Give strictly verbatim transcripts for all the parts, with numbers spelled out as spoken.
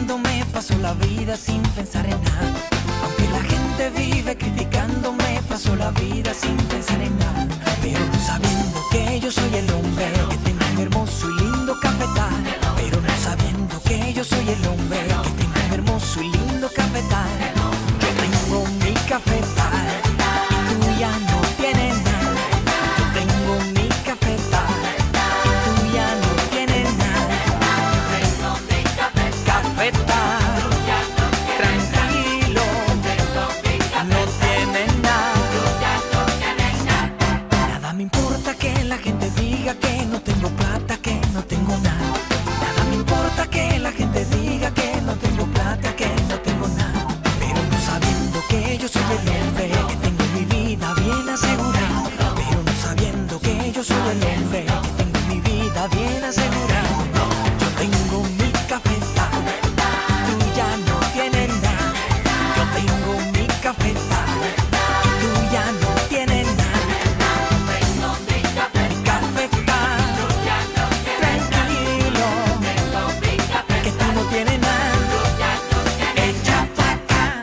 criticándome, paso la vida sin pensar en nada. Aunque la gente vive criticándome, paso la vida sin pensar en nada. Pero no sabiendo que yo soy el hombre que tengo un hermoso y lindo cafetal. Pero no sabiendo que yo soy el hombre que tengo un hermoso y lindo cafetal. Yo tengo mi cafetal y tú ya no tienes nada. Yo tengo mi cafetal y tú ya no tienes nada. Yo tengo mi cafetal, tranquilo, no tienes nada. Nada me importa que la gente diga que no tengo plata, que no tengo nada. Nada me importa que la gente diga que no tengo plata, que no tengo nada. Pero no sabiendo que yo soy el hombre que tengo mi vida bien asegurada. Pero no sabiendo que yo soy el hombre que tengo mi vida bien asegurada. Yo tengo mi cafetal, tú ya no tienes nada. Yo tengo mi cafetal y tú ya no tienes nada. Mi cafetal, tranquilo, que tú no tienes nada. Echa pa' acá.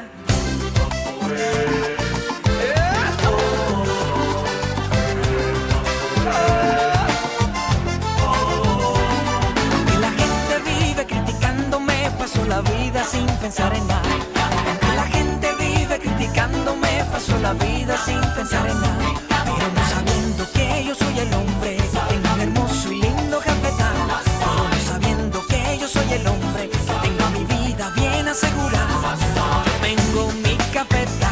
Aunque la gente vive criticándome, paso la vida sin pensar en nada. Aunque la gente vive criticándome, paso la vida sin pensar en nada. Pero no sabiendo que yo soy el hombre que tengo un hermoso y lindo cafetal. Pero no sabiendo que yo soy el hombre que tengo mi vida bien asegurada. Yo tengo mi cafetal.